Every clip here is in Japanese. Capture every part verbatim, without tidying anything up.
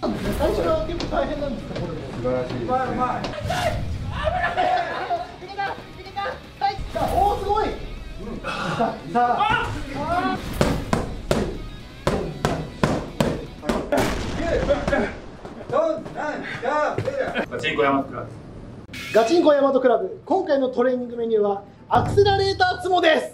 最初は結構大変なんですか、これも。 素晴らしいですね。うまいうまい。 いけた、いけた、はい、さあ、おお、すごい。さあ、さあ。 ガチンコヤマトクラブ。 ガチンコヤマトクラブ、今回のトレーニングメニューはアクセラレーターツモです。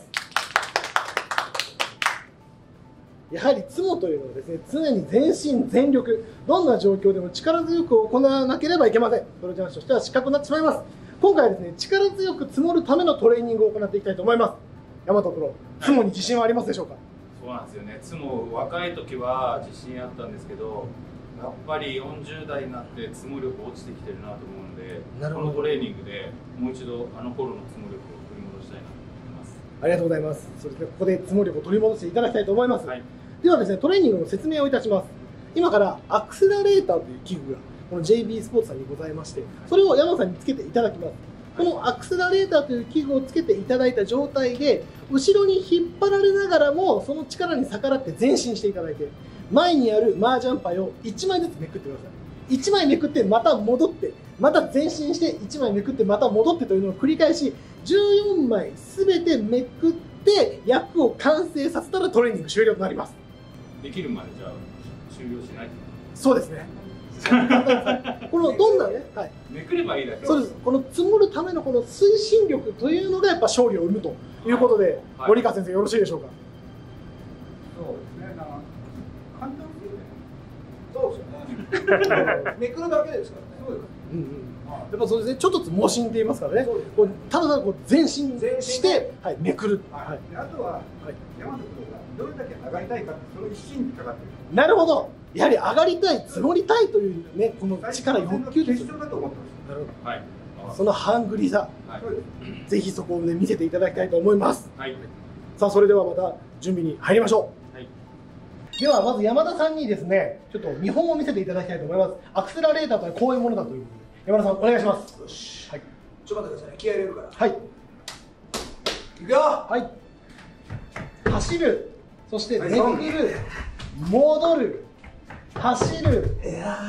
やはりツモというのはですね、常に全身全力、どんな状況でも力強く行わなければいけません。プロ雀士としては失格になってしまいます。今回はですね、力強く積もるためのトレーニングを行っていきたいと思います。大和プロ、ツモに自信はありますでしょうか？ そうなんですよね。ツモ若い時は自信あったんですけど、やっぱりよんじゅう代になってツモ力落ちてきてるなと思うので、このトレーニングでもう一度あの頃のツモ力を取り戻したいなと思います。 ありがとうございます。それでここでツモ力を取り戻していただきたいと思います。はい、ではですね、トレーニングの説明をいたします。今からアクセラレーターという器具がこの ジェイビー スポーツさんにございまして、それを山さんにつけていただきます。このアクセラレーターという器具をつけていただいた状態で、後ろに引っ張られながらもその力に逆らって前進していただいて、前にあるマージャンパイをいちまいずつめくってください。いちまいめくってまた戻って、また前進していちまいめくってまた戻ってというのを繰り返し、じゅうよんまいすべてめくって役を完成させたらトレーニング終了となります。 できるまでじゃあ終了しない。 そうですね。このどんなね、はい、 めくればいいだけ。 そうです。この積もるためのこの推進力というのがやっぱ勝利を生むということで、はい、森川先生よろしいでしょうか。 そうですね。なんか簡単ですよね。そうですよね。めくるだけですからね。そうです。うんうん。やっぱそうですね。ちょっとずつ盲信って言いますからね。こうただただこう前進して、はい、めくる。はい。あとは、はい、山野君がどれだけ上がりたいかってその一心にかかってる。なるほど。やはり上がりたい、積もりたいというね、この力欲求です。なるほど。はい。そのハングリーさ、はい、ぜひそこをね見せていただきたいと思います。はい。さあそれではまた準備に入りましょう。はい。ではまず山田さんにですね、ちょっと見本を見せていただきたいと思います。アクセラレーターとはこういうものだということで、山田さんお願いします。よし。はい。ちょっと待ってくださいね。気合い入れるから。はい。いくよ。はい。走る。そしてめくる。戻る。走る、めくる、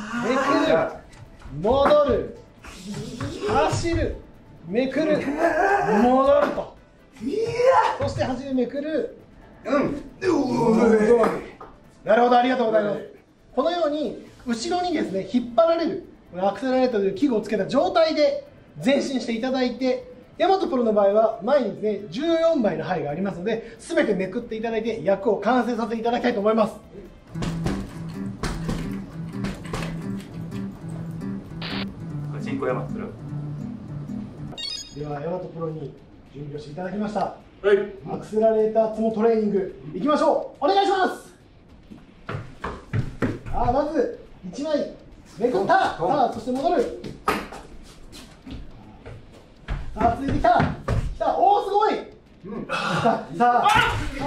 戻る、走る、めくる、戻ると。そして走る、めくる。うん。なるほど、ありがとうございます。このように後ろにですね引っ張られるアクセラレーターという器具をつけた状態で前進していただいて、大和プロの場合は前にですねじゅうよんまいの牌がありますので、全てめくっていただいて役を完成させていただきたいと思います。 ヤマトプロでは大和プロに準備をしていただきました。はい、アクセラレーターツモトレーニングいきましょう。お願いします。あ、まずいちまいめくった。さあそして戻る。さあ続いてきたきた。おおすごい、うん、さあさあ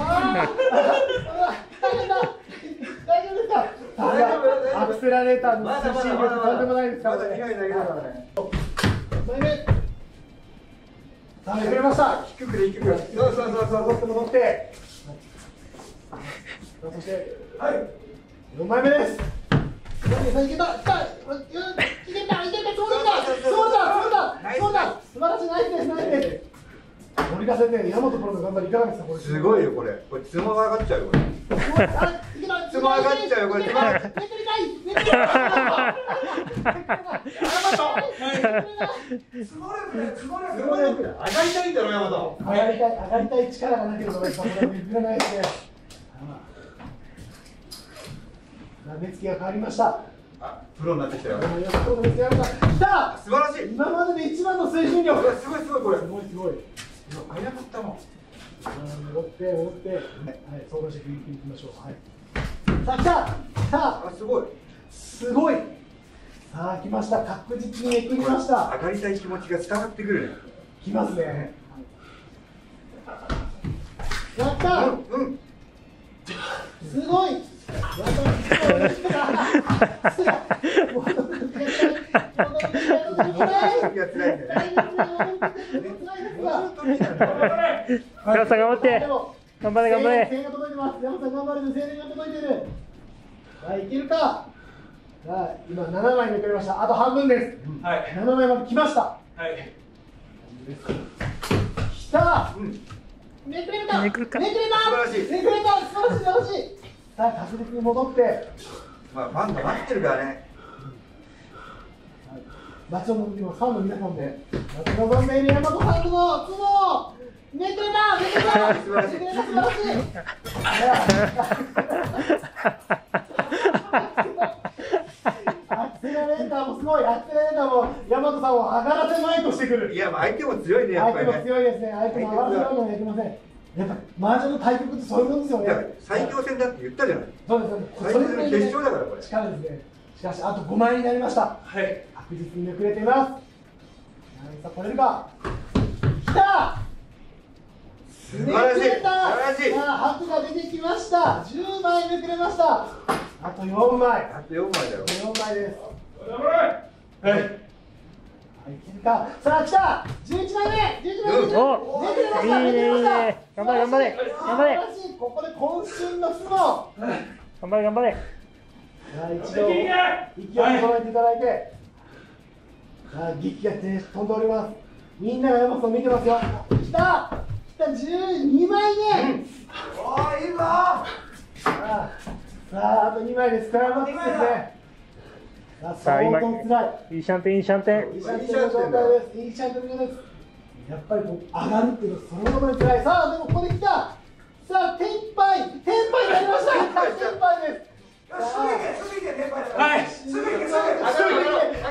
大変だ大丈夫ですか。アクセラレーターの推進力とんでもないですからね。さあめくれました。低くで低く。そうそうそうそう。戻って戻って。そしてはいよんまいめです。さあいけた。きた。いけたいけた。そうだそうだそうだそうだ。素晴らしいナイスですナイスです。森川先生、大和プロの頑張りいかがですか。これすごいよこれ。これツモが上がっちゃうよこれ。ツモ上がっちゃうよこれ。めくりたい。めくりたい。積もる積もる積もる。上がりたいんだろ大和。上がりたい上がりたい力がなければこれめくれないですね。目つきが変わりました。あ、プロになってきたよ。きた。素晴らしい。今までで一番の推進力。すごいすごいこれ。すごいすごい。早かったもん。戻って戻って、はい、相談していきましょう。はい。さあ来た。さあ、すごい。すごい。さあ来ました。確実にめくりました。上がりたい気持ちが伝わってくるね。きますね。やった。うんうん。すごい。 山さん頑張って。頑張れ頑張れ。 声援が届いてます。山さん頑張れる。声援が届いてる。さあいけるか。 さあ今ななまいめくれました。あと半分です。 はい。 ななまいまで来ました。 はい。 きた。めくれた。 めくるか。 めくれた。 素晴らしい。 めくれた。素晴らしい素晴らしい。さあ確実に戻って。 まあファンが待ってるからね。 街を戻ってます。ファンの皆さんで。待ち望んでいる大和さんの相撲。めくれた。めくれた。 素晴らしい。 めくれた素晴らしい。アクセラレーターもすごい。アクセラレーターも大和さんを上がらせまいとしてくる。 いや、相手も強いね、やっぱりね。 相手も強いですね。相手も上がらせないのはいけません。やっぱ麻雀の対局ってそういうことですよね。 いや、最強戦だって言ったじゃない。 そうですよね。 最強戦の決勝だからこれ。 力ですね。しかしあとごまいになりました。 はい。 確実にめくれています。さあ取れるか。きた。 素晴らしい。素晴らしい。 さあ白が出てきました。じゅうまいめくれました。あとよんまい。 あとよんまいだよ。 よんまいです。 はい。 はい、いけるか。さあ来た。じゅういちまいめ。じゅういちまいめ。 お、いいねいいね。頑張れ頑張れ頑張れ。 ここで渾身の相撲。 頑張れ頑張れ。 さあ一度息を整えていただいて、さあ劇が飛んでおります。みんなが山本を見てますよ。きたきたじゅうにまいめ、うん、 おーいいぞー。 さあさああとにまいです。クライマックスですね。さあ相当つらい。 いいシャンテンいいシャンテン。 いいシャンテンの状態です。いいシャンテンの状態です。やっぱりこう上がるっていうのはそのままにつらい。さあでもここで来た。さあテンパイテンパイになりました。テンパイです。 すぐ行け、すぐ行け、テンパイだ。 はい。 すぐ行け、すぐ行け。上がろう、上がろう、上がろう、上がろう。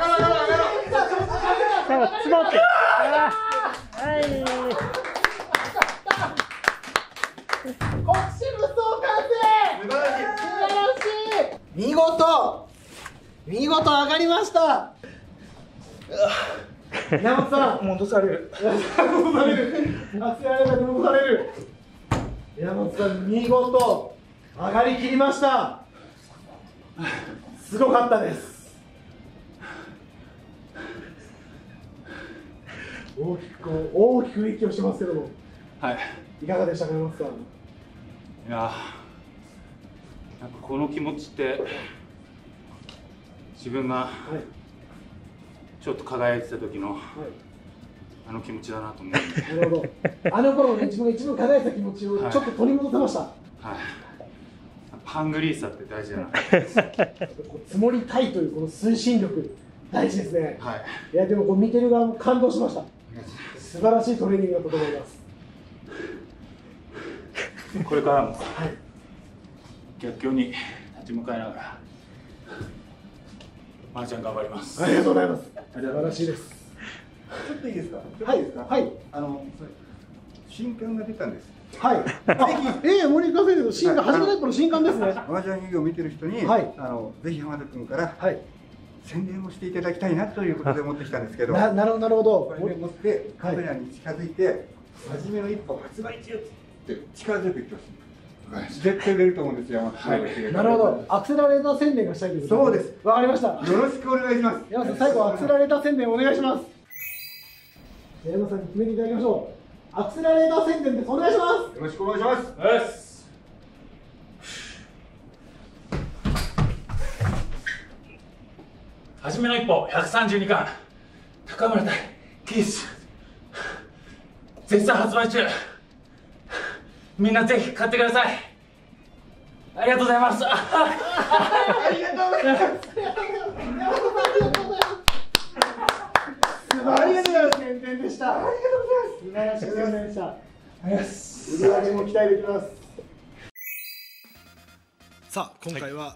さあ詰まって。ああ、はい。 国士無双完成。 素晴らしい。 素晴らしい。見事見事上がりました。山本さん戻される。 戻される。熱いあれだけ戻される。山本さん見事上がりきりました。すごかったです。大きくこう大きく息をしてますけども、 はい。 いかがでしたか山本さん。 いやー、なんかこの気持ちって自分がちょっと輝いてた時の、はい、あの気持ちだなと思う。なるほど。あの頃の、ね、自分が一番輝いた気持ちをちょっと取り戻せました。はい。はい、 ハングリーさって大事だな。 積もりたいというこの推進力大事ですね。 はい。 いやでもこう見てる側も感動しました。素晴らしいトレーニングだったと思います。 これからも、はい、逆境に立ち向かいながら麻雀頑張ります。 ありがとうございます。素晴らしいです。 ちょっといいですか。 はい。はい。 あの新刊が出たんです。 はい。ええ、森川先生の新刊、初めての新刊ですね。 麻雀遊戯を見てる人に、はい、あのぜひ浜田君から、はい、宣伝をしていただきたいなということで持ってきたんですけど。 な、なるほどなるほど。 これを持ってカメラに近づいて、初めの一歩発売中って力強く言ってほしい。絶対出ると思うんですよ。はい。 なるほど。アクセラレーター宣伝がしたいということで。そうです。わかりました。よろしくお願いします。 山さん、最後アクセラレーター宣伝お願いします。山さんに決めていただきましょう。アクセラレーター宣伝です。お願いします。 よろしくお願いします。 よし。初めの一歩ひゃくさんじゅうにかん高村対キース絶賛発売中。みんなぜひ買ってください。ありがとうございます。ありがとうございます。素晴らしい宣伝でした。ありがとうございます。素晴らしい宣伝でした。売り上げも期待できます。さあ今回は、はい、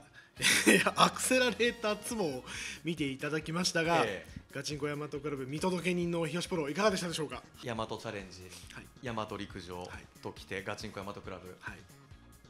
アクセラレーターツモを見ていただきましたが、えー、ガチンコ大和クラブ見届け人の東プロいかがでしたでしょうか。 大和チャレンジ、はい、大和陸上ときて、はい、ガチンコ大和クラブ、はい、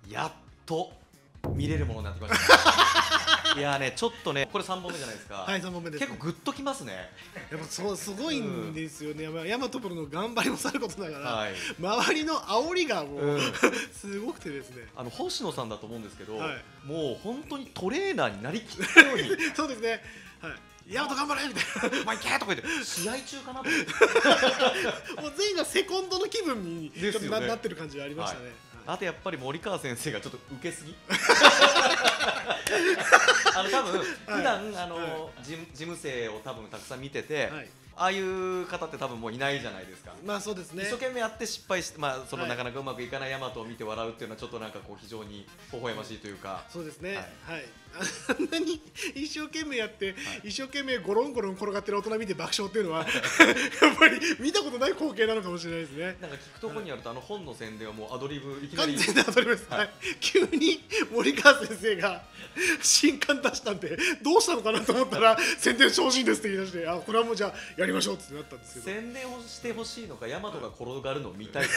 やっと見れるものになってきましたいやね、ちょっとね、これさんぼんめじゃないですか。 はい、さんぼんめです、ね、 結構グッときますね。 やっぱそうすごいんですよね。うん、大和プロの頑張りもさることながら、はい、周りの煽りがもう、うん、すごくてですね。 あの星野さんだと思うんですけど、はい、もう本当にトレーナーになりきったようにそうですね。はい。大和頑張れみたいな。 お前行けとか言って試合中かなと思って。 もう全員がセコンドの気分にちょっと な, ね、なってる感じがありましたね。はい、 あとやっぱり森川先生がちょっと受けすぎあの多分普段あの事務事務生を多分たくさん見てて、ああいう方って多分もういないじゃないですか。 まあそうですね。 一生懸命やって失敗して、まあそのなかなかうまくいかないヤマトを見て笑うっていうのはちょっとなんかこう非常に微笑ましいというか。 そうですね。はい。あんなに一生懸命やって一生懸命ゴロンゴロン転がってる大人見て爆笑っていうのはやっぱり見たことない光景なのかもしれないですね。 なんか聞くところによるとあの本の宣伝はもうアドリブいきなり。 完全にアドリブです。はい。急に森川先生が新刊出したんでどうしたのかなと思ったら宣伝してほしいんですって言い出して、あこれはもうじゃあやりましょうってなったんですけど。 宣伝をしてほしいのかヤマトが転がるのを見たいか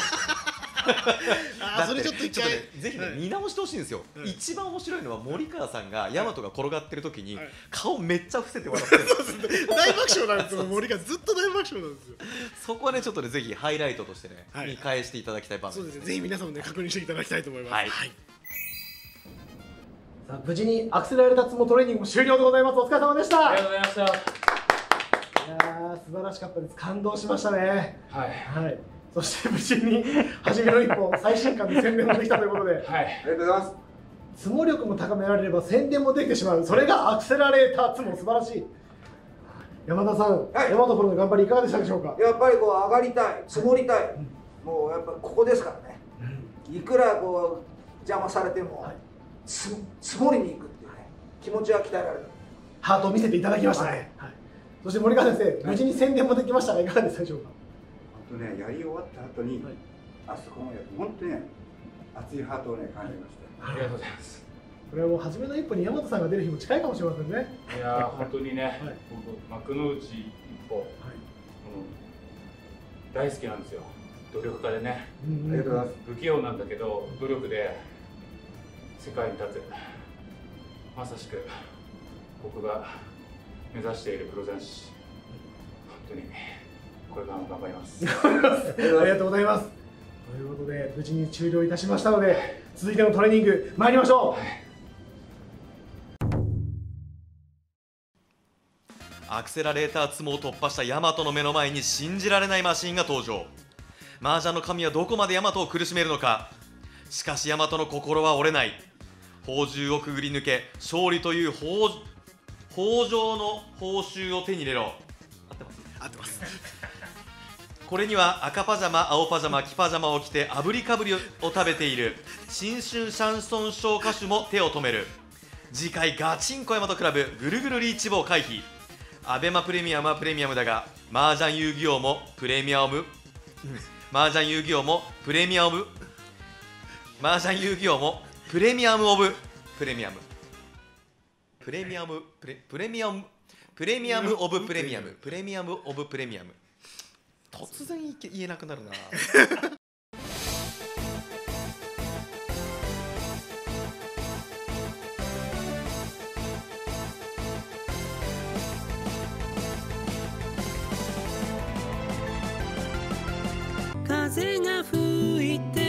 あそれちょっと一回ぜひね見直してほしいんですよ。一番面白いのは森川さんがヤマトが転がってる時に顔めっちゃ伏せて笑ってる。 大爆笑なんですよ。森川ずっと大爆笑なんですよ。 そこはねちょっとねぜひハイライトとしてね見返していただきたい場面です。 そうですね。ぜひ皆さんもね確認していただきたいと思います。 はい。 さあ無事にアクセラレーターツモトレーニングも終了でございます。お疲れ様でした。 ありがとうございました。 いやー素晴らしかったです。感動しましたね。 はい。 はい。そして無事に初めの一歩最新刊で宣伝もできたということで、はい、 ありがとうございます。 ツモ力も高められれば宣伝もできてしまう。それがアクセラレーターツモ、素晴らしい。山田さん、はい、山田プロの頑張りいかがでしたでしょうか。 やっぱりこう上がりたい、積もりたい、うん、もうやっぱりここですからね。うん、いくらこう邪魔されても、はい、つ積もりに行くっていうね気持ちは鍛えられる。 ハートを見せていただきましたね。はいはい、そして森川先生、はい、無事に宣伝もできましたがいかがでしたでしょうか。 本当ね、やり終わった後に、はい、あそこのやつ本当にね熱いハートをね感じました。 ありがとうございます。 これはもう初めの一歩に山本さんが出る日も近いかもしれませんね。 いやー本当にね、はい、僕幕の内一歩、はい、うん、大好きなんですよ。努力家でね。 ありがとうございます。 不器用なんだけど努力で世界に立つ。まさしく僕が目指しているプロ雀士。本当にこれからも頑張ります。 ありがとうございます。ということで無事に終了いたしましたので、続いてのトレーニング参りましょう。はい、 アクセラレーターツモを突破したヤマトの目の前に信じられないマシンが登場。麻雀の神はどこまでヤマトを苦しめるのか。しかしヤマトの心は折れない。宝珠をくぐり抜け勝利という豊穣の報酬を手に入れろ。合ってます？ 合ってます。 これには赤パジャマ、青パジャマ、黄パジャマを着て炙りかぶりを食べている新春シャンソンショー歌手も手を止める。次回ガチンコヤマトクラブぐるぐるリーチ棒回避。アベマプレミアムはプレミアムだが麻雀遊戯王もプレミアム麻雀遊戯王もプレミアム麻雀遊戯王もプレミアムオブプレミアムプレミアムプレプレミアムプレミアムオブプレミアムプレミアムオブプレミアム。突然言えなくなるな。 風が吹いて